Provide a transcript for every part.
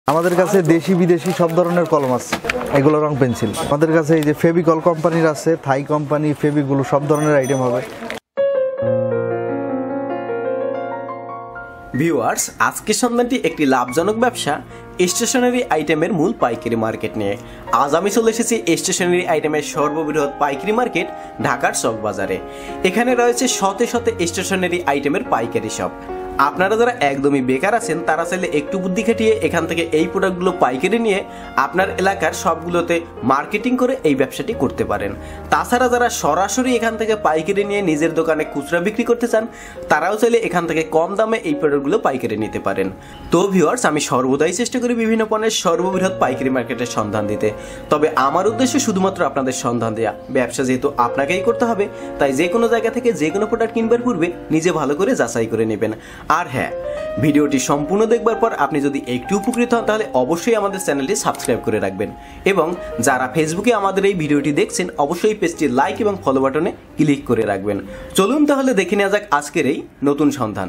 আমাদের কাছে দেশি বিদেশি সব ধরনের কলম আছে, এগুলো রং পেন্সিল। আমাদের কাছে এই যে ফেভিকল কোম্পানির আছে, থাই কোম্পানি, ফেভিগুলো সব ধরনের আইটেম হবে। ভিউয়ার্স, আজকের সন্ধানটি একটি লাভজনক ব্যবসা স্টেশনারি আইটেমের মূল পাইকারি মার্কেট নিয়ে। আজ আমি চলে এসেছি স্টেশনারি আইটেমের সর্ববৃহৎ পাইকারি মার্কেট ঢাকার চক বাজারে। এখানে রয়েছে শতে শতে স্টেশনারি আইটেমের পাইকারি শপ। আপনারা যারা একদমই বেকার আছেন তারা চাইলে একটু বুদ্ধি খাটিয়ে এখান থেকে এই প্রোডাক্টগুলো পাইকারি নিয়ে আপনার এলাকার সবগুলোতে মার্কেটিং করে এই ব্যবসাটি করতে পারেন। তাছাড়া যারা সরাসরি এখান থেকে পাইকারি নিয়ে নিজের দোকানে খুচরা বিক্রি করতে চান তারাও চাইলে এখান থেকে কম দামে এই প্রোডাক্টগুলো পাইকারি নিতে পারেন। তো ভিউয়ার্স, আমি সর্বদাই চেষ্টা করি বিভিন্ন পণ্যের সর্ববৃহৎ পাইকারি মার্কেটের সন্ধান দিতে। তবে আমার উদ্দেশ্য শুধুমাত্র আপনাদের সন্ধান দেওয়া। ব্যবসা যেহেতু আপনাকেই করতে হবে, তাই যে কোনো জায়গা থেকে যে কোনো প্রোডাক্ট কিনবার পূর্বে নিজে ভালো করে যাচাই করে নেবেন। আর হ্যাঁ, ভিডিওটি সম্পূর্ণ দেখবার পর আপনি যদি একটু উপকৃত হন তাহলে অবশ্যই আমাদের চ্যানেলটি সাবস্ক্রাইব করে রাখবেন, এবং যারা ফেসবুকে আমাদের এই ভিডিওটি দেখছেন অবশ্যই পেজটি লাইক এবং ফলো বাটনে ক্লিক করে রাখবেন। চলুন তাহলে দেখে নেওয়া যাক আজকের এই নতুন সন্ধান।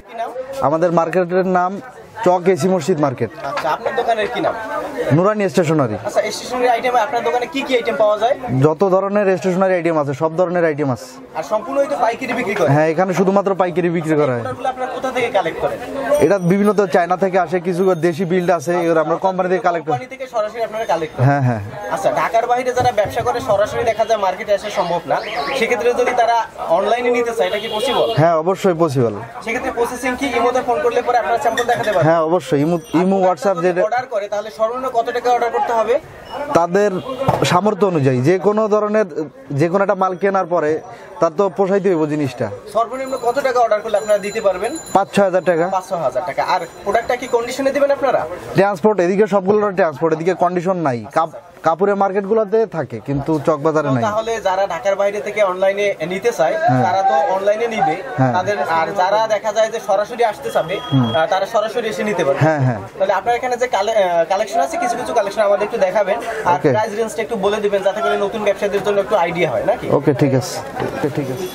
আমাদের মার্কেটের নাম চক এসি মসজিদ মার্কেট। আচ্ছা, আপনার দোকানের কি নাম? নুরানি স্টেশনারি। আচ্ছা, স্টেশনারি আইটেম আপনার দোকানে কি কি আইটেম পাওয়া যায়? যত ধরনের স্টেশনারি আইটেম আছে সব ধরনের আইটেম আছে। আর সম্পূর্ণই তো পাইকারি বিক্রি করেন? হ্যাঁ, এখানে শুধুমাত্র পাইকারি বিক্রি করা হয়। আপনারা কোথা থেকে কালেক্ট করেন? এটা বিভিন্ন তো চায়না থেকে আসে, কিছু দেশি বিল্ড আছে, এগুলো আমরা কোম্পানি থেকে কালেক্ট করি। কোম্পানি থেকে সরাসরি আপনারা কালেক্ট করেন? হ্যাঁ হ্যাঁ। আচ্ছা, ঢাকার বাইরে যারা ব্যবসা করে সরাসরি দেখা যায় মার্কেটে আসা সম্ভব না, সেক্ষেত্রে যদি তারা অনলাইনে নিতে চায় এটা কি পসিবল? হ্যাঁ, অবশ্যই পসিবল। সেক্ষেত্রে প্রসেসিং কি ইমোতে ফোন করলে পরে আপনারা স্যাম্পল দেখাতে পারবেন? হ্যাঁ, অবশ্যই। ইমো হোয়াটসঅ্যাপ যেটা অর্ডার করে তাহলে সর্বনিম্ন কত টাকা অর্ডার করতে হবে? তাদের সামর্থ্য অনুযায়ী যে কোনো ধরনের যে কোনো একটা মাল কেনার পরে তার তো পোষাইতে হইব জিনিসটা। সর্বনিম্ন কত টাকা অর্ডার করলে আপনারা দিতে পারবেন? ৫-৬ হাজার টাকা। ৫-৬ হাজার টাকা। আর প্রোডাক্টটা কি কন্ডিশনে দিবেন আপনারা? ট্রান্সপোর্ট এদিকে সবগুলোর ট্রান্সপোর্ট, এদিকে কন্ডিশন নাই। কাপড়ের মার্কেটগুলোতে থাকে কিন্তু চকবাজারে নাই। তাহলে যারা ঢাকার বাইরে থেকে অনলাইনে নিতে চায় তারা তো অনলাইনে নিবে তাদের, আর যারা দেখা যায় যে সরাসরি আসতে চাবে তারা সরাসরি এসে নিতে পারবে। হ্যাঁ হ্যাঁ। তাহলে আপনার এখানে যে কালেকশন আছে কিছু কিছু কালেকশন আমাদের একটু দেখাবেন আর প্রাইস রেঞ্জটা একটু বলে দিবেন যাতে করে নতুন ব্যবসায়ীদের জন্য একটু আইডিয়া হয় নাকি? ওকে, ঠিক আছে। ঠিক আছে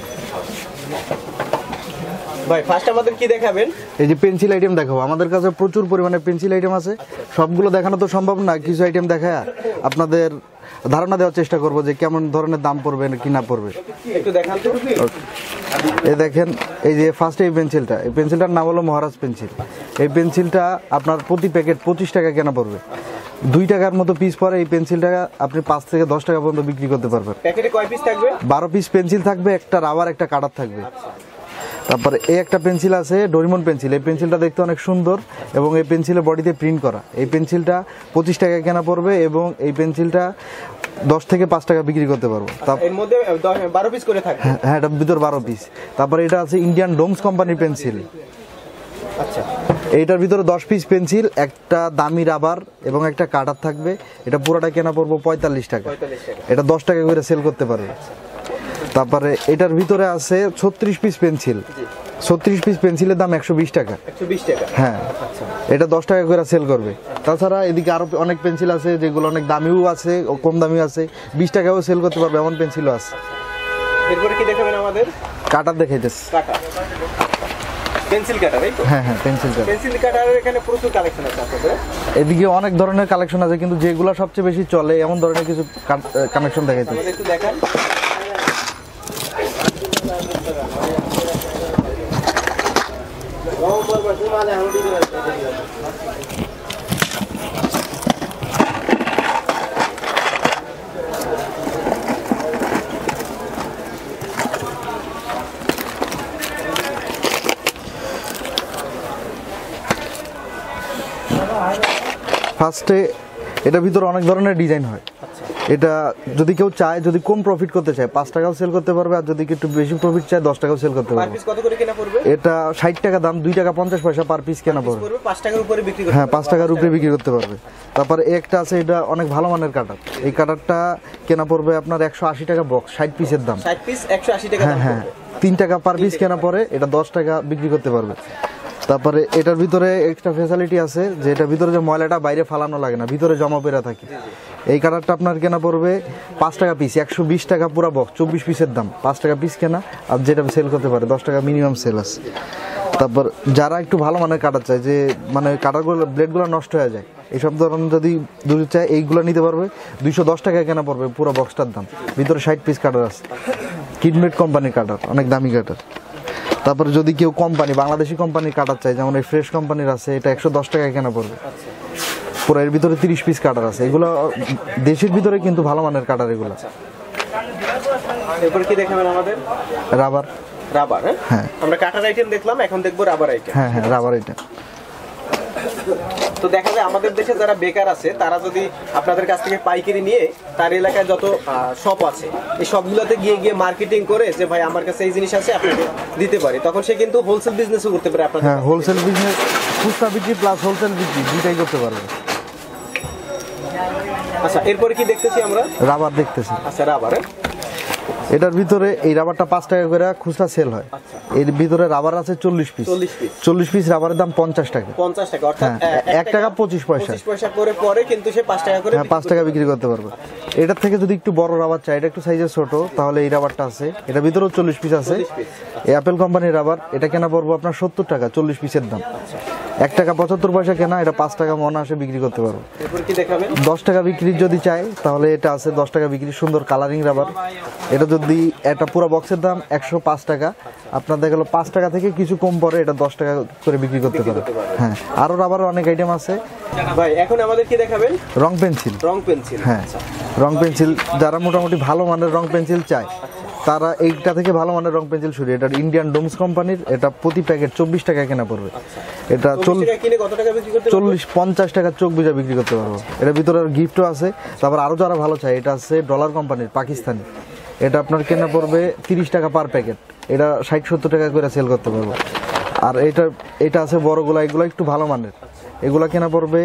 ভাই, ফার্স্ট আমাদের কি দেখাবেন? এই যে পেন্সিল আইটেম দেখাবো। আমাদের কাছে প্রচুর পরিমাণে পেন্সিল আইটেম আছে, সবগুলো দেখানো তো সম্ভব না। কিছু আইটেম দেখায় আপনাদের ধারণা দেওয়ার চেষ্টা করবো যে কেমন ধরনের দাম পড়বে কি না পড়বে। একটু দেখান তো। এই দেখেন, এই যে ফার্স্ট এই পেন্সিলটা, এই পেন্সিলটার নাম হলো মহারাজ পেন্সিল। এই পেন্সিলটা আপনার প্রতি প্যাকেট 25 টাকা কেনা পড়বে। 2 টাকার মতো পিস পরে এই পেন্সিলটা আপনি 5 থেকে 10 টাকা পর্যন্ত বিক্রি করতে পারবেন। প্যাকেটে কয় পিস থাকবে? 12 পিস পেন্সিল থাকবে, একটা রাবার একটা কাটার থাকবে। তারপরে এই একটা পেন্সিল আছে ডোরিমন পেন্সিল। এই পেন্সিলটা দেখতে অনেক সুন্দর এবং এই পেন্সিলের বডিতে প্রিন্ট করা। এই পেন্সিলটা 25 টাকা কেনা পড়বে এবং এই পেন্সিলটা 10 থেকে 5 টাকা বিক্রি করতে পারবো। এর মধ্যে 12 পিস করে থাকবে? হ্যাঁ, এটার ভিতর 12 পিস। তারপরে এটা আছে ইন্ডিয়ান ডোমস কোম্পানির পেন্সিল। আচ্ছা, এইটার ভিতরে 10 পিস পেন্সিল, একটা দামি রাবার এবং একটা কাটার থাকবে। এটা পুরোটা কেনা পড়বো 45 টাকা। এটা 10 টাকা করে সেল করতে পারবে। তারপরে এটার ভিতরে আছে 36 পিস পেন্সিল। 36 পিস পেন্সিলের দাম 120 টাকা। 120 টাকা? হ্যাঁ, এটা 10 টাকা করে সেল করবে। তাছাড়া এদিকে আরো অনেক পেন্সিল আছে যেগুলো অনেক দামিও আছে ও কম দামিও আছে, 20 টাকাও সেল করতে পারবে এমন পেন্সিলও আছে। এরপরে কি দেখাবেন আমাদের? কাটার দেখাইতেছে। কাটার, পেন্সিল কাটার, তাই তো? হ্যাঁ হ্যাঁ, পেন্সিল কাটার। পেন্সিল কাটারের এখানে প্রচুর কালেকশন আছে আপনাদের? এদিকে অনেক ধরনের কালেকশন আছে কিন্তু যেগুলো সবচেয়ে বেশি চলে এমন ধরনের কিছু কানেকশন দেখাইতেছে। একটু দেখান। ফার্স্টে এটার ভিতরে অনেক ধরনের ডিজাইন হয়। এটা যদি কেউ চায়, যদি কম প্রফিট করতে চায় 5 টাকাও সেল করতে পারবে, আর যদি একটু বেশি প্রফিট চায় 10 টাকাও সেল করতে পারবে। পার পিস কত করে কেনা পড়বে? এটা 60 টাকা দাম, 2 টাকা 50 পয়সা পার পিস কেনা পড়বে। 5 টাকার উপরে বিক্রি করতে? হ্যাঁ, 5 টাকার উপরে বিক্রি করতে পারবে। তারপরে একটা আছে, এটা অনেক ভালো মানের কাটার। এই কাটারটা কেনা পড়বে আপনার 180 টাকা বক্স, 60 পিসের দাম। 60 পিস 180 টাকা দাম? হ্যাঁ, 3 টাকা পার পিস কেনা পড়ে, এটা 10 টাকা বিক্রি করতে পারবে। তারপরে এটার ভিতরে এক্সট্রা ফ্যাসিলিটি আছে যে এটার ভিতরে যে ময়লাটা বাইরে ফালানো লাগে না, ভিতরে জমা পেরা থাকে। এই কাটারটা আপনার কেনা পড়বে 5 টাকা পিস, 120 টাকা পুরো বক্স, 24 পিসের দাম, 5 টাকা পিস কেনা। আর যেটা সেল করতে পারে 10 টাকা মিনিমাম সেল আছে। তারপর যারা একটু ভালো মানের কাটার চায়, যে মানে কাটারগুলো ব্লেডগুলো নষ্ট হয়ে যায়, এইসব ধরনের যদি দূরে চায় এইগুলো নিতে পারবে। 210 টাকায় কেনা পড়বে পুরো বক্সটার দাম। ভিতরে 60 পিস কাটার আছে, কিডমেট কোম্পানির কাটার, অনেক দামি কাটার। তারপরে যদি কেউ কোম্পানি বাংলাদেশি কোম্পানির কাটার চায়, যেমন এই ফ্রেশ কোম্পানির আছে, এটা 110 টাকায় কেনা পড়বে। পুরো এর ভিতরে 30 পিস কাটার আছে। এগুলো দেশের ভিতরে কিন্তু ভালো মানের কাটার এগুলো। এরপর কি দেখাবেন আমাদের? রাবার। রাবার, হ্যাঁ, আমরা কাটার আইটেম দেখলাম, এখন দেখবো রাবার আইটেম। হ্যাঁ হ্যাঁ, রাবার আইটেম। তো দেখা যায় আমাদের দেশে যারা বেকার আছে তারা যদি আপনাদের কাছ থেকে পাইকারি নিয়ে তার এলাকায় যত শপ আছে এই সবগুলোতে গিয়ে গিয়ে মার্কেটিং করে যে ভাই আমার কাছে এই জিনিস আছে আপনাকে দিতে পারি, তখন সে কিন্তু হোলসেল বিজনেসও করতে পারে আপনাদের। হ্যাঁ, হোলসেল বিজনেস, খুচরা বিক্রি প্লাস হোলসেল বিক্রি দুইটাই করতে পারবে। আচ্ছা, এরপরে কি দেখতেছি আমরা? রাবার দেখতেছি। আচ্ছা, রাবার। এটার ভিতরে এই রাবারটা 5 টাকা করে খুচরা সেল হয়। এর ভিতরে রাবার আছে 40 পিস। 40 পিস রাবারের দাম 50 টাকা। 50 টাকা, অর্থাৎ 1 টাকা 25 পয়সা। 25 পয়সা করে পরে কিন্তু সে 5 টাকা করে, হ্যাঁ, 5 টাকা বিক্রি করতে পারবে। এটার থেকে যদি একটু বড় রাবার চাই, এটা একটু সাইজে ছোট, তাহলে এই রাবারটা আছে। এটার ভিতরেও 40 পিস আছে। এই অ্যাপেল কোম্পানির রাবার, এটা কেনা পড়বো আপনার 70 টাকা, 40 পিসের দাম। 1 টাকা 75 পয়সা কেনা, এটা 5 টাকা মন আসে বিক্রি করতে পারবো। এরপর কি দেখাবেন? 10 টাকা বিক্রি যদি চাই তাহলে এটা আছে 10 টাকা বিক্রি, সুন্দর কালারিং রাবার। এটা যদি একটা পুরো বক্সের দাম 105 টাকা, আপনার দেখা গেলো 5 টাকা থেকে কিছু কম পরে এটা 10 টাকা করে বিক্রি করতে পারে। হ্যাঁ, আরো রাবারের অনেক আইটেম আছে। ভাই এখন আমাদের কি দেখাবেন? রং পেন্সিল। রং পেন্সিল, হ্যাঁ, রং পেন্সিল। যারা মোটামুটি ভালো মানের রং পেন্সিল চায় তারা এইটা থেকে ভালো মানের রং পেন্সিল শুরু। এটা ইন্ডিয়ান ডোমস কোম্পানির, এটা প্রতি প্যাকেট 24 টাকা কেনা পড়বে। এটা 40-50 টাকা চোখ বুঝা বিক্রি করতে পারবো। এটার ভিতরে গিফটও আছে। তারপর আরো যারা ভালো চায়, এটা আছে ডলার কোম্পানির, পাকিস্তানি। এটা আপনার কেনা পড়বে 30 টাকা পার প্যাকেট। এটা 60-70 টাকা করে সেল করতে পারবো। আর এটা আছে বড়গুলা, এগুলো একটু ভালো মানের, এগুলা কেনা পড়বে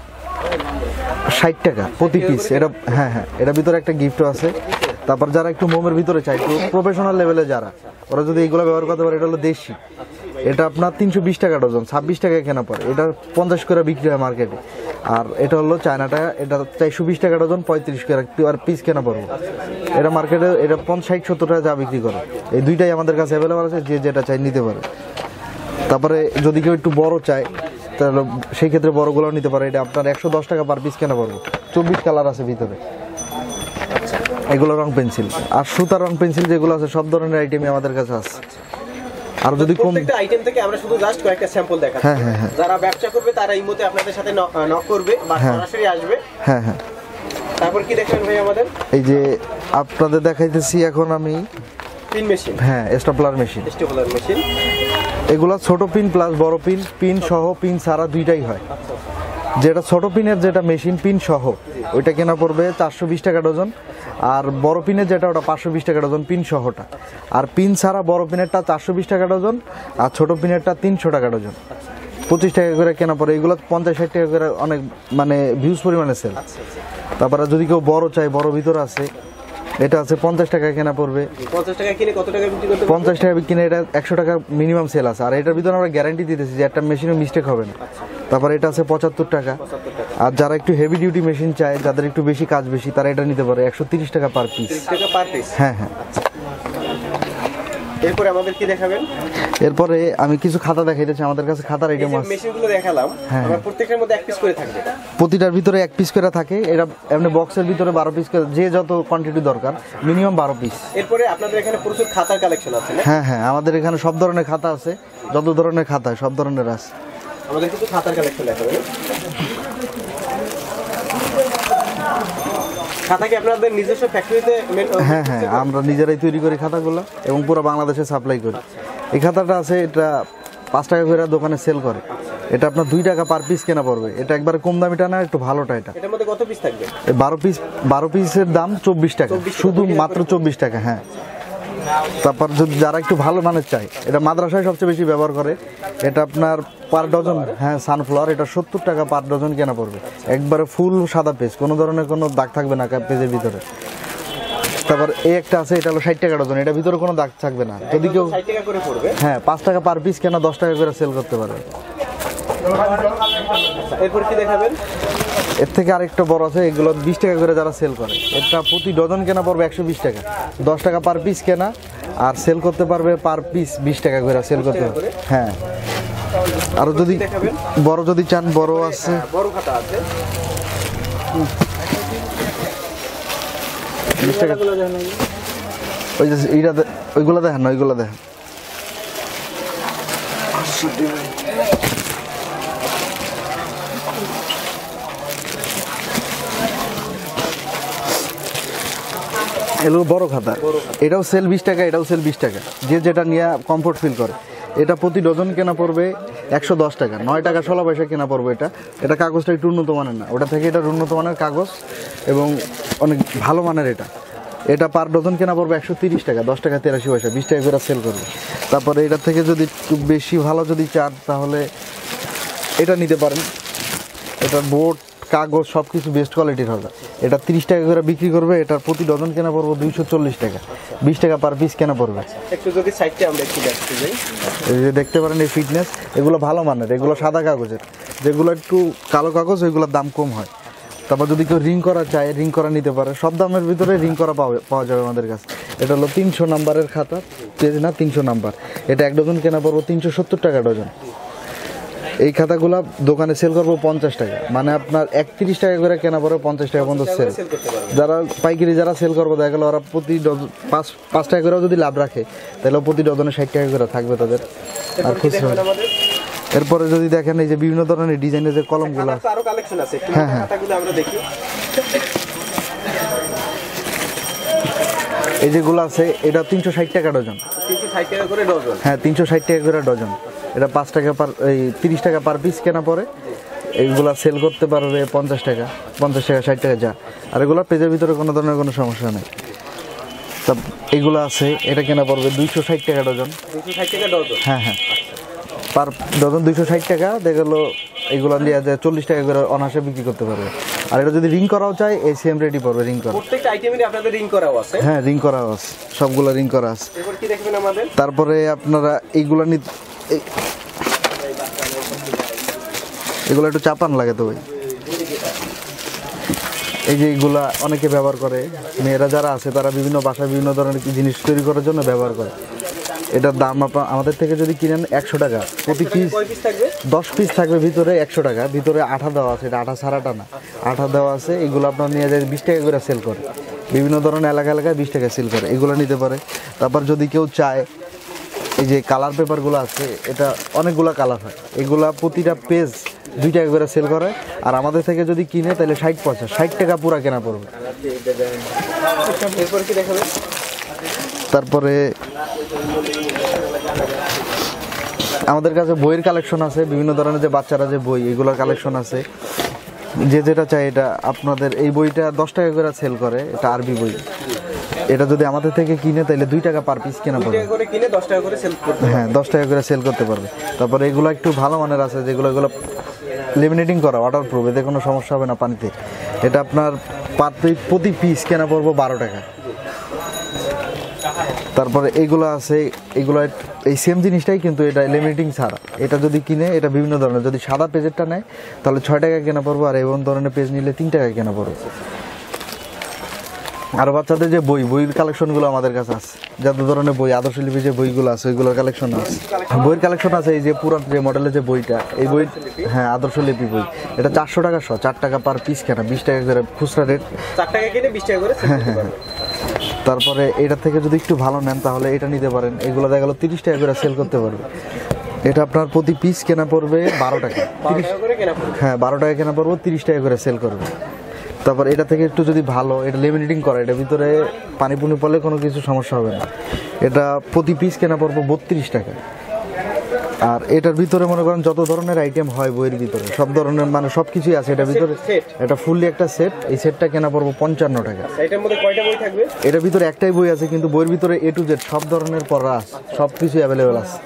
60 টাকা প্রতি পিস। এটা হ্যাঁ হ্যাঁ, এটার ভিতরে একটা গিফটও আছে। তারপর যারা একটু মোমের ভিতরে চায়, একটু প্রফেশনাল লেভেলে যারা, ওরা যদি এইগুলো ব্যবহার করতে পারে, এটা হলো দেশি। এটা আপনার 320 টাকা ডজন, 26 টাকায় কেনা পড়ে। এটা 50 করে বিক্রি হয় মার্কেটে। আর এটা হলো চায়নাটা, এটা 420 টাকা ডজন, 35 করে আর পিস কেনা পড়বে। এটা মার্কেটে এটা 50-60-70 টাকা যা বিক্রি করে। এই দুইটাই আমাদের কাছে অ্যাভেলেবল আছে, যে যেটা চাই নিতে পারে। তারপরে যদি কেউ একটু বড় চায় তাহলে সেই ক্ষেত্রে বড়গুলো নিতে পারে। এটা আপনার 110 টাকা পার পিস কেনা পড়বে। 24 কালার আছে ভিতরে। এগুলো রং পেন্সিল। আর সুতা রং পেন্সিল যেগুলো আছে, সব ধরনের আইটেমই আমাদের কাছে আছে। আর যদি প্রত্যেকটা আইটেম থেকে আমরা শুধু জাস্ট কয়েকটা স্যাম্পল দেখাচ্ছি। হ্যাঁ হ্যাঁ হ্যাঁ, যারা ব্যবসা করবে তারা এই মতে আপনাদের সাথে নক করবে বা সরাসরি আসবে। হ্যাঁ হ্যাঁ। তারপর কি দেখবেন ভাই আমাদের? এই যে আপনাদের দেখাইতেছি এখন আমি পিন মেশিন। হ্যাঁ, স্টেপলার মেশিন। Stapler machine. এগুলা ছোট পিন প্লাস বড় পিন, পিন সহ পিন ছাড়া দুইটাই হয়। যেটা ছোট পিনের যেটা মেশিন পিন সহ, ওইটা কেনা পড়বে 420 টাকা ডজন। আর বড় পিনের যেটা, ওটা 520 টাকা ডজন পিন সহটা। আর পিন ছাড়া বড় পিনেরটা 420 টাকা ডজন, আর ছোট পিনেরটা 300 টাকা ডজন। 25 টাকা করে কেনা পড়ে। এগুলো 50-60 টাকা করে অনেক মানে ভিউজ পরিমাণে সেল। তারপরে যদি কেউ বড় চাই, বড় ভিতরে আছে, এটা আছে 50 টাকা কেনা পড়বে। 50 টাকা কিনে কত টাকা বিক্রি করতে? 50 টাকা কিনে এটা 100 টাকা মিনিমাম সেল আছে। আর এটার ভিতরে আমরা গ্যারান্টি দিতেছি যে একটা মেশিনে মিস্টেক হবে না। তারপর এটা আছে 75 টাকা। আর যারা একটু হেভি ডিউটি মেশিন চায়, যাদের একটু বেশি কাজ বেশি, তারা এটা নিতে পারে 130 টাকা পার পিস। 30 টাকা পার পিস। হ্যাঁ হ্যাঁ। এরপরে আমাদের কি দেখাবেন? এরপরে আমি কিছু খাতা দেখাইতেছি। আমাদের কাছে খাতার আইটেম আছে। মেশিনগুলো দেখালাম, আমরা প্রত্যেকটার মধ্যে এক পিস করে থাকবে। প্রতিটার ভিতরে এক পিস করে থাকে। এটা এমনি বক্সের ভিতরে 12 পিস করে, যে যত কোয়ান্টিটি দরকার মিনিমাম 12 পিস। এরপরে আপনাদের এখানে প্রচুর খাতার কালেকশন আছে না? হ্যাঁ হ্যাঁ, আমাদের এখানে সব ধরনের খাতা আছে, যত ধরনের খাতা সব ধরনের আছে। আমাদের কিছু খাতার কালেকশন দেখাবে। খাতা কি আপনাদের নিজস্ব ফ্যাক্টরিতে? হ্যাঁ হ্যাঁ, আমরা নিজেরাই তৈরি করি খাতাগুলো এবং পুরো বাংলাদেশে সাপ্লাই করি। এই খাতাটা আছে, এটা 5 টাকা করে দোকানে সেল করে। এটা আপনার 2 টাকা পার পিস কেনা পড়বে। এটা একবারে কম দামিটা না, একটু ভালোটা। এটার মধ্যে কত পিস থাকবে? 12 পিসের দাম 24 টাকা, শুধু মাত্র 24 টাকা। হ্যাঁ। তারপর যদি যারা একটু ভালো মানের চাই, এটা মাদ্রাসায় সবচেয়ে বেশি ব্যবহার করে। এটা আপনার পার ডজন, হ্যাঁ, সানফ্লাওয়ার, এটা 70 টাকা পার ডজন কেনা পড়বে। একবারে ফুল সাদা পেজ, কোনো ধরনের কোনো দাগ থাকবে না পেজের ভিতরে। তারপর এই একটা আছে, এটা হলো 60 টাকা ডজন, এটা ভিতরে কোনো দাগ থাকবে না। যদি কেউ 60 টাকা করে পড়বে। হ্যাঁ, 5 টাকা পার পিস কেনা, 10 টাকা করে সেল করতে পারবে। এরপর কি দেখাবেন? এর থেকে আরেকটা বড় আছে, এগুলো 20 টাকা করে যারা সেল করে। এটা প্রতি ডজন কেনা পড়বে 120 টাকা, 10 টাকা পার পিস কেনা, আর সেল করতে পারবে পার পিস 20 টাকা করে সেল করতে পারবে। হ্যাঁ, আর যদি বড় যদি চান বড় আছে, বড় খাতা আছে। 20 টাকা। ওই যে এইটা ওইগুলো দেখেন না, ওইগুলো দেখেন। এগুলো বড় খাতা, এটাও সেল 20 টাকা, এটাও সেল 20 টাকা, যে যেটা নিয়ে কমফোর্ট ফিল করে। এটা প্রতি ডজন কেনা পড়বে 110 টাকা, 9 টাকা 16 পয়সা কেনা পড়বে। এটা কাগজটা একটু উন্নত মানের না, ওটা থেকে এটা উন্নত মানের কাগজ এবং অনেক ভালো মানের। এটা পার ডজন কেনা পড়বে 130 টাকা, 10 টাকা 83 পয়সা, 20 টাকা করে সেল করবে। তারপরে এটা থেকে যদি একটু বেশি ভালো যদি চান তাহলে এটা নিতে পারেন। এটার বোর্ড কাগজ সব কিছু বেস্ট কোয়ালিটির হবে। এটা 30 টাকা করে বিক্রি করবে। এটার প্রতি ডজন কেনা পড়বে 240 টাকা, 20 টাকা পার পিস কেনা পড়বে। একটু যদি সাইডটা আমরা একটু দেখতে যাই, এই যে দেখতে পারেন এই ফিটনেস, এগুলো ভালো মানের, এগুলো সাদা কাগজের। যেগুলো একটু কালো কাগজ ওইগুলোর দাম কম হয়। তারপর যদি কেউ রিং করা চায়, রিং করা নিতে পারে। সব দামের ভিতরে রিং করা পাওয়া যাবে আমাদের কাছে। এটা হলো 300 নাম্বারের খাতা, পেজ না 300 নাম্বার। এটা 1 ডজন কেনা পড়বো 370 টাকা ডজন। এই খাতাগুলো দোকানে সেল করবো 50 টাকা, মানে আপনার 31 টাকা করে কেনা পড়ে 50 টাকা পর্যন্ত সেল। যারা পাইকারি যারা সেল করবো দেখা গেলো ওরা প্রতি ডজন 5 টাকা করেও যদি লাভ রাখে তাহলে প্রতি ডজনে 60 টাকা করে থাকবে তাদের। আর খুচরা এরপরে যদি দেখেন এই যে বিভিন্ন ধরনের ডিজাইনের যে কলমগুলো আছে, আরো কালেকশন আছে। হ্যাঁ হ্যাঁ, খাতাগুলো আমরা দেখি। এই যেগুলো আছে এটা 360 টাকা ডজন। 360 টাকা করে ডজন? হ্যাঁ, 360 টাকা করে ডজন। এটা 5 টাকা পার, এই 30 টাকা পার পিস কেনা পড়ে। এইগুলা সেল করতে পারবে 50 টাকা, 50 টাকা 60 টাকা যা। আর এগুলো পেজের ভিতরে কোনো ধরনের কোনো সমস্যা নেই। তা এইগুলো আছে, এটা কেনা পড়বে 260 টাকা ডজন। 260 টাকা ডজন? হ্যাঁ হ্যাঁ, পার ডজন 260 টাকা। দেখা গেলো এইগুলো নিয়ে যায় 40 টাকা করে অনায়াসে বিক্রি করতে পারবে। আর এটা যদি রিং করাও চাই এই সেম রেটই পড়বে রিং করা। প্রত্যেকটা আইটেমেরই আপনাদের রিং করাও আছে? হ্যাঁ, রিং করাও আছে, সবগুলো রিং করা আছে। এরপর কি দেখবেন আমাদের? তারপরে আপনারা এইগুলো এগুলো একটু চাপান লাগে তো ভাই। এই যে এইগুলা অনেকে ব্যবহার করে, মেয়েরা যারা আছে তারা বিভিন্ন বাসায় বিভিন্ন ধরনের জিনিস তৈরি করার জন্য ব্যবহার করে। এটার দাম আমাদের থেকে যদি কিনেন 100 টাকা প্রতি পিস। 10 পিস থাকবে ভিতরে 100 টাকা। ভিতরে আঠা দেওয়া আছে, এটা আঠা ছাড়াটা না, আঠা দেওয়া আছে। এগুলো আপনার নিয়ে যায় 20 টাকা করে সেল করে। বিভিন্ন ধরনের এলাকায় 20 টাকা সেল করে, এগুলো নিতে পারে। তারপর যদি কেউ চায় এই যে কালার পেপারগুলো আছে, এটা অনেকগুলো কালার হয়, এগুলা প্রতিটা পেজ 2 টাকা করে সেল করে। আর আমাদের থেকে যদি কিনে তাহলে 60 টাকা পুরা কেনা পড়বে। তারপরে আমাদের কাছে বইয়ের কালেকশন আছে, বিভিন্ন ধরনের যে বাচ্চারা যে বই, এগুলোর কালেকশন আছে। যে যেটা চাই এটা আপনাদের, এই বইটা 10 টাকা করে সেল করে, এটা আরবি বই। এটা যদি আমাদের থেকে কিনে তাহলে 2 টাকা পার পিস কেনা পড়বে। 10 টাকা করে সেল করতে? হ্যাঁ, 10 টাকা করে সেল করতে পারবে। তারপরে এগুলো একটু ভালো মানের আছে, যেগুলো এগুলো লেমিনেটিং করা, ওয়াটারপ্রুফ, এতে কোনো সমস্যা হবে না পানিতে। এটা আপনার প্রতি পিস কেনা পড়বো 12 টাকা। তারপরে এইগুলো আছে, এগুলো এই সেম জিনিসটাই কিন্তু এটা লেমিনেটিং ছাড়া। এটা যদি কিনে, এটা বিভিন্ন ধরনের, যদি সাদা পেজেরটা নেয় তাহলে 6 টাকা কেনা পড়বো, আর এমন ধরনের পেজ নিলে 3 টাকা কেনা পড়বে। আর বাচ্চাদের যে বইয়ের কালেকশনগুলো আমাদের কাছে আছে, যত ধরনের বই, আদর্শলিপি যে বইগুলো আছে ওইগুলোর কালেকশন আছে। বইয়ের কালেকশন আছে, এই যে পুরান যে মডেলের যে বইটা, এই বই, হ্যাঁ আদর্শলিপি বই, এটা 400 টাকা 4 টাকা পার পিস কেনা, 20 টাকা করে খুচরা রেট। 4 টাকা কিনে 20 টাকা করে সেল করতে পারবে। তারপরে এটা থেকে যদি একটু ভালো নেন তাহলে এটা নিতে পারেন। এগুলো দেখা গেল 30 টাকা করে সেল করতে পারবে। এটা আপনার প্রতি পিস কেনা পড়বে 12 টাকা। হ্যাঁ, 12 টাকা কেনা পড়বে, 30 টাকা করে সেল করবে। তারপর এটা থেকে একটু যদি ভালো, এটা লেমিনেটিং করা, এটা ভিতরে পানি পুনি পড়লে কোনো কিছু সমস্যা হবে না। এটা প্রতি পিস কেনা পড়বে 32 টাকা। আর এটার ভিতরে মনে করেন যত ধরনের আইটেম হয় বইয়ের ভিতরে, সব ধরনের মানে সব কিছুই আছে এটার ভিতরে। এটা ফুললি একটা সেট, এই সেটটা কেনা পড়বো 55 টাকা। এটার মধ্যে কয়টা বই থাকবে? এটার ভিতরে একটাই বই আছে, কিন্তু বইয়ের ভিতরে A to Z সব ধরনের পড়া আছে, সব কিছু অ্যাভেলেবেল আছে।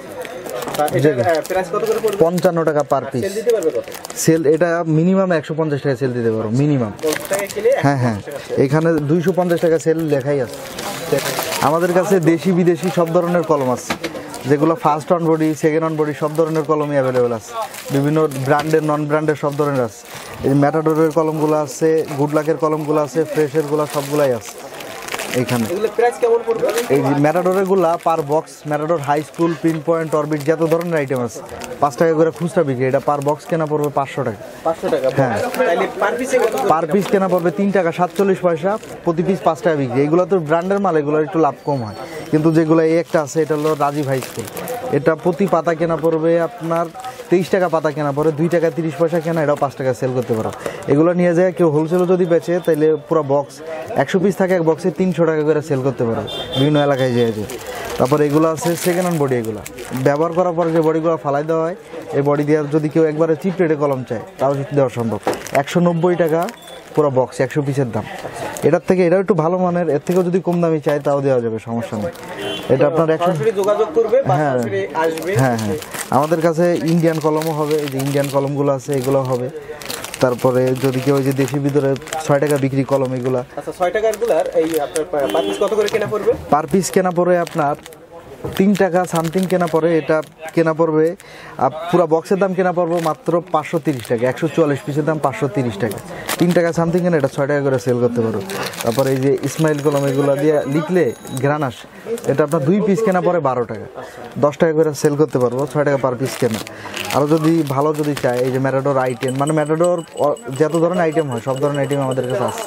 55 টাকা পার পিস সেল। এটা মিনিমাম 150 টাকা সেল দিতে পারো, মিনিমাম। হ্যাঁ হ্যাঁ, এখানে 250 টাকা সেল লেখাই আছে। আমাদের কাছে দেশি বিদেশি সব ধরনের কলম আছে, যেগুলো first on body, second on body সব ধরনের কলমই অ্যাভেলেবেল আছে। বিভিন্ন ব্র্যান্ডের, নন ব্র্যান্ডের সব ধরনের আছে। এই ম্যাটাডোরের কলমগুলো আছে, গুড লাকের কলমগুলো আছে, ফ্রেশেরগুলো সবগুলাই আছে। এখানে। এগুলো প্রাইস কেমন পড়বে? এই যে ম্যাটাডোরের গুলা per box, Matador high school, pin point, Orbit যত ধরনের আইটেম আছে 5 টাকা করে খুচরা বিক্রি। এটা পার বক্স কেনা পড়বে 500 টাকা। 500 টাকা। হ্যাঁ, তাহলে পার পিসে কত? পার পিস কেনা পড়বে 3 টাকা 47 পয়সা, প্রতি পিস 5 টাকা বিক্রি। এগুলো তো ব্র্যান্ডের মাল, এগুলো একটু লাভ কম হয়। কিন্তু যেগুলো এই একটা আছে, এটা হলো রাজীব হাই স্কুল, এটা প্রতি পাতা কেনা পড়বে আপনার 23 টাকা পাতা কেনা পড়ে, 2 টাকা 30 পয়সা কেনা, এটাও 5 টাকা সেল করতে পারো। এগুলো নিয়ে যায় কেউ হোলসেলও যদি বেচে, তাহলে পুরো বক্স 100 পিস থাকে, এক বক্সে 300 টাকা করে সেল করতে পারো বিভিন্ন এলাকায় যেয়ে। তারপর এগুলো আছে সেকেন্ড হ্যান্ড বডি, এগুলো ব্যবহার করার পরে যে বডিগুলো ফালাই দেওয়া হয়, এই বডি দিয়ে যদি কেউ একবারে চিপ রেটে কলম চায় তাও দেওয়া সম্ভব। 190 টাকা পুরো বক্স, 100 পিসের দাম। এটার থেকে এটাও একটু ভালো মানের, এর থেকেও যদি কম দামি চায় তাও দেওয়া যাবে, সমস্যা নেই। এটা আপনার যোগাযোগ করবে, হ্যাঁ হ্যাঁ হ্যাঁ, আমাদের কাছে ইন্ডিয়ান কলমও হবে, এই যে ইন্ডিয়ান কলমগুলো আছে এগুলো হবে। তারপরে যদি কেউ যে দেশি ভিতরে 6 টাকা বিক্রি কলম এগুলা, আচ্ছা 6 টাকার গুলার এই আপনার পার পিস কত করে কেনা পড়বে? পার পিস কেনা পড়ে আপনার 3 টাকা সামথিং কেনা পড়ে। এটা কেনা পড়বে পুরো বক্সের দাম কেনা পড়বে মাত্র 530 টাকা, 144 পিসের দাম 530 টাকা। 3 টাকা সামথিং কেনা, এটা 6 টাকা করে সেল করতে পারো। তারপরে এই যে ইসমাইল কলম, এগুলো দিয়ে লিখলে গ্রানাস, এটা আপনার 2 পিস কেনা পড়ে 12 টাকা, 10 টাকা করে সেল করতে পারবো, 6 টাকা পার পিস কেনা। আরও যদি ভালো যদি চায়, এই যে ম্যাটাডোর আইটেম, মানে ম্যাটাডোর যত ধরনের আইটেম হয় সব ধরনের আইটেম আমাদের কাছে আছে,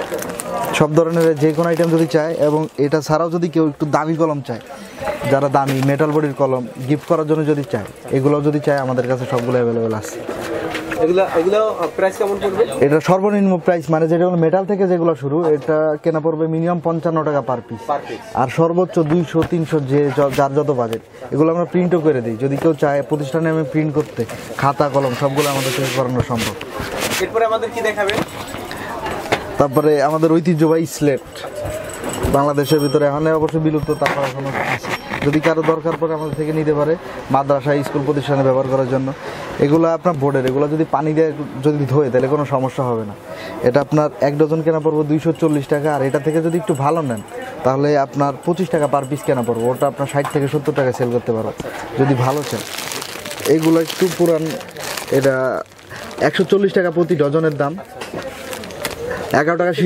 সব ধরনের যে কোনো আইটেম যদি চায়। এবং এটা ছাড়াও যদি কেউ একটু দামি কলম চায়, যারা দামি মেটাল বডির কলম গিফট করার জন্য যদি চায়, এগুলো যদি চায় আমাদের কাছে সবগুলো অ্যাভেলেবেল আছে। এগুলো প্রাইস কেমন পড়বে? এটা সর্বনিম্ন প্রাইস, মানে যেগুলো মেটাল থেকে যেগুলো শুরু, এটা কেনা পড়বে মিনিমাম 55 টাকা পার পিস, আর সর্বোচ্চ 200 300 যে যার যত বাজেট। এগুলো আমরা প্রিন্টও করে দিই, যদি কেউ চায় প্রতিষ্ঠানে আমি প্রিন্ট করতে, খাতা কলম সবগুলো আমাদের থেকে করানো সম্ভব। এরপরে আমাদের কি দেখাবেন? তারপরে আমাদের ঐতিহ্যবাহী স্লেট, বাংলাদেশের ভিতরে এখন অবশ্যই বিলুপ্ত, তারপর এখনো আছে। যদি কারো দরকার পড়ে আমাদের থেকে নিতে পারে, মাদ্রাসা স্কুল প্রতিষ্ঠানে ব্যবহার করার জন্য। এগুলো আপনার বোর্ডের, এগুলো যদি পানি দিয়ে যদি ধোয়ে তাহলে কোনো সমস্যা হবে না। এটা আপনার 1 ডজন কেনা পড়বো 240 টাকা, আর এটা থেকে যদি একটু ভালো নেন তাহলে আপনার 25 টাকা পার পিস কেনা পড়বো। ওটা আপনার 60 থেকে 70 টাকা সেল করতে পারো যদি ভালো চান। এইগুলো একটু পুরান, এটা 140 টাকা প্রতি ডজনের দাম, 11 টাকা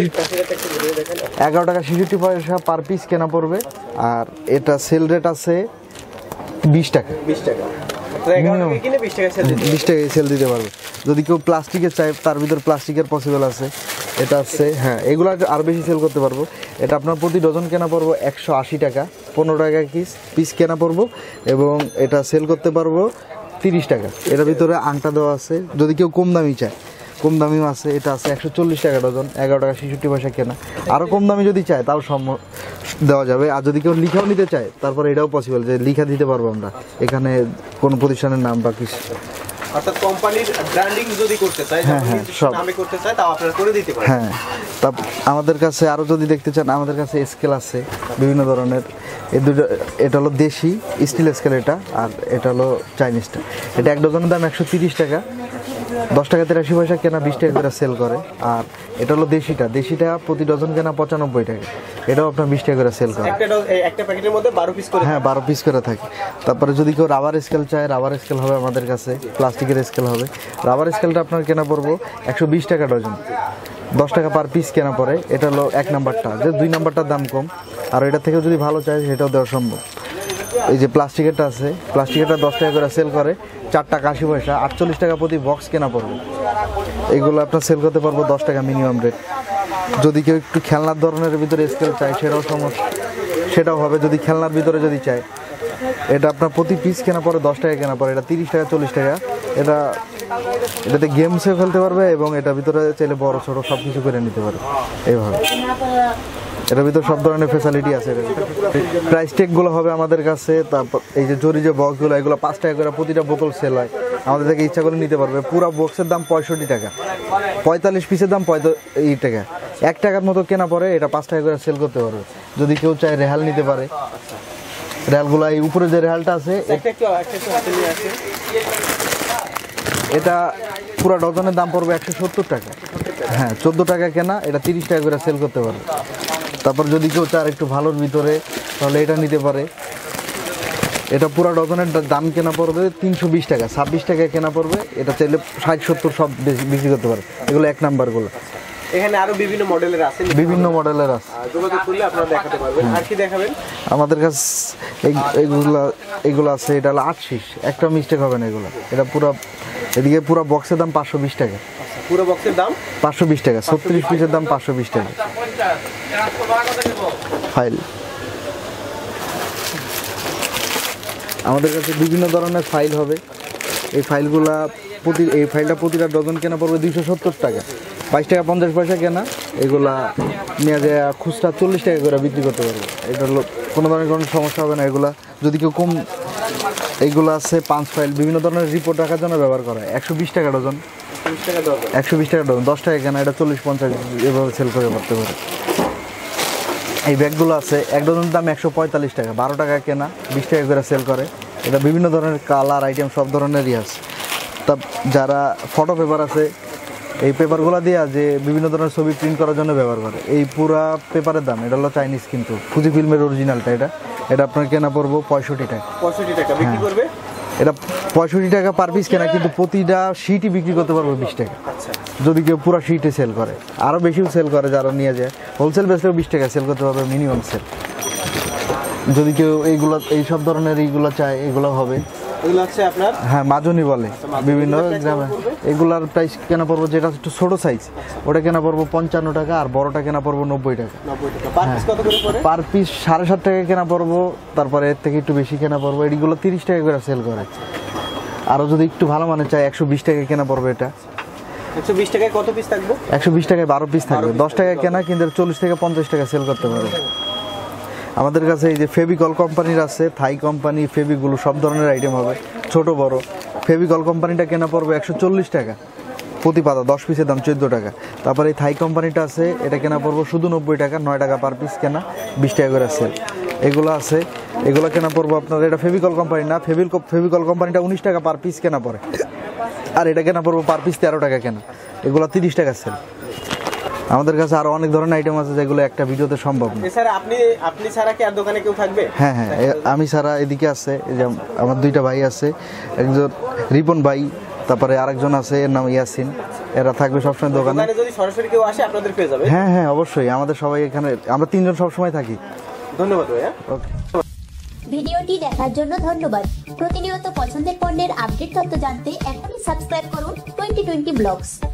66 পয়সা পার পিস কেনা পড়বে। আর এটা সেল রেট আছে 20 টাকা, 20 টাকা কিনে 20 টাকা সেল দিতে পারবে। যদি কেউ প্লাস্টিকের চায়, তার ভিতর প্লাস্টিকের পসিবল আছে, এটা আছে। হ্যাঁ, এগুলো আর বেশি সেল করতে পারবো। এটা আপনার প্রতি ডজন কেনা পড়বো 180 টাকা, 15 টাকা পিস কেনা পড়বো, এবং এটা সেল করতে পারবো 30 টাকা। এটার ভিতরে আংটা দেওয়া আছে, যদি কেউ কম দামি চায় কম দামিও আছে। এটা আছে 140 টাকা ডজন, 11 টাকা 66 পয়সা কেনা। আরও কম দামি যদি চায় তাও দেওয়া যাবে। আর যদি কেউ লিখাও নিতে চায়, তারপরে এটাও পসিবল যে লিখা দিতে পারবো আমরা, এখানে কোনো প্রতিষ্ঠানের নাম বা কিছু, অর্থাৎ কোম্পানির ব্র্যান্ডিং যদি করতে চায়, সব নামে করতে চায়, তাও আপনারা করে দিতে পারেন। হ্যাঁ, তা আমাদের কাছে আরও যদি দেখতে চান, আমাদের কাছে স্কেল আছে বিভিন্ন ধরনের। এই দুটো, এটা হলো দেশি স্টিল স্কেল এটা, আর এটা হলো চাইনিজটা। এটা 1 ডজনের দাম 130 টাকা, 10 টাকা 83 পয়সা কেনা, 20 টাকা করে সেল করে। আর এটা হলো দেশিটা প্রতি ডজন কেনা 95 টাকা, এটাও আপনার 20 টাকা করে সেল করে। একটা প্যাকেটের মধ্যে 12 পিস করে, হ্যাঁ 12 পিস করে থাকে। তারপরে যদি কেউ রাবার স্কেল চায়, রাবার স্কেল হবে আমাদের কাছে, প্লাস্টিকের স্কেল হবে। রাবার স্কেলটা আপনার কেনা পড়বো 120 টাকা ডজন, 10 টাকা পার পিস কেনা পড়ে। এটা হলো 1 নাম্বারটা, যে 2 নাম্বারটার দাম কম, আর এটা থেকে যদি ভালো চায় সেটাও দেওয়া সম্ভব। এই যে প্লাস্টিকেরটা আছে, প্লাস্টিকেরটা 10 টাকা করে সেল করে, 4 টাকা 80 পয়সা, 48 টাকা প্রতি বক্স কেনা পড়বে। এগুলো আপনার সেল করতে পারবো 10 টাকা মিনিমাম রেট। যদি কেউ একটু খেলনার ধরনের ভিতরে স্কেল চায়, সেটাও হবে। যদি খেলনার ভিতরে যদি চায়, এটা আপনার প্রতি পিস কেনা পড়ে 10 টাকা কেনা পড়ে, এটা 30 টাকা 40 টাকা। এটাতে গেমসে খেলতে পারবে, এবং এটার ভিতরে চাইলে বড় ছোট সব কিছু করে নিতে পারবে এইভাবে। এটার ভিতরে সব ধরনের ফ্যাসিলিটি আছে। প্রাইস ট্যাগগুলো হবে আমাদের কাছে। তারপর এই যে জরি যে বক্সগুলো, এগুলো 5 টাকা করে প্রতিটা বোতল সেল হয়, আমাদের থেকে ইচ্ছা করে নিতে পারবে। পুরো বক্সের দাম 65 টাকা, 45 পিসের দাম 45 টাকা, 1 টাকার মতো কেনা পড়ে, এটা 5 টাকা করে সেল করতে পারবে। যদি কেউ চায় রেহাল নিতে পারে, রেহালগুলো এই উপরে যে রেহালটা আছে, এটা পুরো ডজনের দাম পড়বে 170 টাকা। হ্যাঁ, 14 টাকা কেনা, এটা 30 টাকা করে সেল করতে পারবে। তারপর যদি কেউ চায় একটু ভালোর ভিতরে, তাহলে এটা নিতে পারে। এটা পুরো ডজনের দাম কেনা পড়বে 320 টাকা, 26 টাকায় কেনা পড়বে। এটা চাইলে 60 70 সব বিক্রি করতে পারে। এগুলো 1 নাম্বারগুলো। এখানে আরো বিভিন্ন মডেলের আছে, বিভিন্ন মডেলের আছে, যোগাযোগ করলে আপনারা দেখাতে পারবেন। আর কি দেখাবেন? আমাদের কাছে এগুলো আছে। এটা হলো 8 পিস, একটা মিস্টেক হবে না এগুলো। এটা পুরো এদিকে পুরো বক্সের দাম 520 টাকা। পুরো বক্সের দাম 520 টাকা। 36 পিসের দাম 520 টাকা। ফাইল আমাদের কাছে বিভিন্ন ধরনের ফাইল হবে। এই ফাইলটা প্রতিটা ডজন কেনা পড়বে 270 টাকা, 22 টাকা 50 পয়সা কেনা। এগুলা নিয়ে যায় খুচরা 40 টাকা করে বিক্রি করতে পারবে। এটা হলো কোনো ধরনের কোনো সমস্যা হবে না। এগুলা যদি কেউ কম, এইগুলো আছে 5 ফাইল, বিভিন্ন ধরনের রিপোর্ট রাখার জন্য ব্যবহার করা হয়। 120 টাকা ডজন। 120 টাকা ডজন, 10 টাকা কেনা। এটা 40-50 এভাবে সেল করে করতে পারে। এই ব্যাগগুলো আছে, এক ডজনের দাম 145 টাকা, 12 টাকা কেনা, 20 টাকা করে সেল করে। এটা বিভিন্ন ধরনের কালার আইটেম সব ধরনেরই আছে। তা যারা ফটো পেপার আছে, এই পেপারগুলো দিয়ে যে বিভিন্ন ধরনের ছবি প্রিন্ট করার জন্য ব্যবহার করে। এই পুরা পেপারের দাম, এটা হলো চাইনিজ, কিন্তু ফুজি ফিল্মের অরিজিনালটা। এটা আপনার কেনা পড়বো 65 টাকা। 65 টাকা বিক্রি করবে। এটা 65 টাকা পার পিস কেনা, কিন্তু প্রতিটা শিটই বিক্রি করতে পারবো 20 টাকা। যদি কেউ পুরো শিটে সেল করে, আরও বেশিও সেল করে যারা নিয়ে যায়। হোলসেল বেচলেও 20 টাকা সেল করতে পারবে মিনিমাম সেল। যদি কেউ এই সব ধরনের এইগুলো চায়, এগুলো হবে। এগুলো আছে আপনার, হ্যাঁ, মাজনি বলে বিভিন্ন গ্রামে। এগুলার প্রাইস কেনা পড়বো, যেটা একটু ছোট সাইজ ওটা কেনা পড়বো 55 টাকা, আর বড়টা কেনা পড়বো 90 টাকা। পার পিস 7.5 টাকা কেনা পড়বো। তারপরে এর থেকে একটু বেশি কেনা পড়বো। এগুলো 30 টাকা করে সেল করে। আরও যদি একটু ভালো মানে চাই, 120 টাকা কেনা পড়বে। এটা 120 টাকায় কত পিস থাকবে? 120 টাকায় 12 পিস থাকবে। 10 টাকা কেনা, কিন্তু 40 থেকে 50 টাকা সেল করতে পারবে। আমাদের কাছে এই যে ফেভিকল কোম্পানির আছে, থাই কোম্পানি ফেভিকগুলো সব ধরনের আইটেম হবে, ছোট বড়। ফেভিকল কোম্পানিটা কেনা পড়বে 140 টাকা প্রতি পাতা, 10 পিসের দাম 14 টাকা। তারপরে এই থাই কোম্পানিটা আছে, এটা কেনা পড়বো শুধু 90 টাকা, 9 টাকা পার পিস কেনা, 20 টাকা করে সেল। এগুলো আছে, এগুলো কেনা পড়বো আপনার, এটা ফেভিকল কোম্পানি না, ফেভিকল কোম্পানিটা 19 টাকা পার পিস কেনা পড়ে, আর এটা কেনা পড়বো পার পিস 13 টাকা কেনা। এগুলো 30 টাকা সেল। আমাদের কাছে আরো অনেক ধরনের আইটেম আছে যেগুলো একটা ভিডিওতে সম্ভব না। এছাড়া আপনি ছাড়া কি আর দোকানে কেউ থাকবে? হ্যাঁ, আমি ছাড়া এদিকে আছে, এই যে আমার 2টা ভাই আছে, একজন রিপন ভাই, তারপরে আরেকজন আছে, এর নাম ইয়াসিন। এরা থাকবে সবসময় দোকানে। যদি সরাসরি কেউ আসে আপনাদের পেয়ে যাবে। হ্যাঁ, অবশ্যই। আমাদের সবাই এখানে, আমরা 3 জন সবসময় থাকি। ধন্যবাদ ভাইয়া। ওকে। ভিডিওটি দেখার জন্য ধন্যবাদ। প্রতিনিয়ত পছন্দের পণ্যের আপডেট তথ্য জানতে এখনই সাবস্ক্রাইব করুন 2020 ব্লগস।